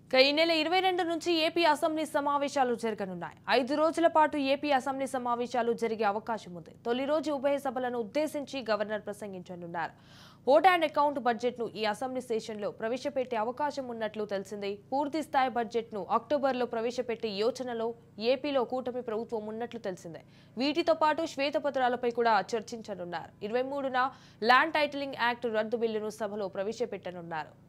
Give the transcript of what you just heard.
ఈ నెల 22 నుంచి ఏపీ అసెంబ్లీ సమావేశాలు జరగనున్నాయి. 5 రోజుల పాటు ఏపీ అసెంబ్లీ సమావేశాలు జరిగే అవకాశం ఉంది. తొలి రోజు ఉభయ సభలను ఉద్దేశించి గవర్నర్ ప్రసంగించనున్నారు. ఓట్ అండ్ అకౌంట్ బడ్జెట్ ను ఈ అసెంబ్లీ సెషన్లో ప్రవేశపెట్టే అవకాశం ఉన్నట్లు తెలిసింది. పూర్తి స్థాయి బడ్జెట్ ను అక్టోబర్లో ప్రవేశపెట్టే యోచనలో ఏపీలో కూటమి ప్రభుత్వం ఉన్నట్లు తెలిసిందే. వీటితో పాటు శ్వేతపత్రాలపై కూడా చర్చించనున్నారు. 23న ల్యాండ్ టైటిలింగ్ యాక్ట్ రద్దు బిల్లును సభలో ప్రవేశపెట్టనున్నారు.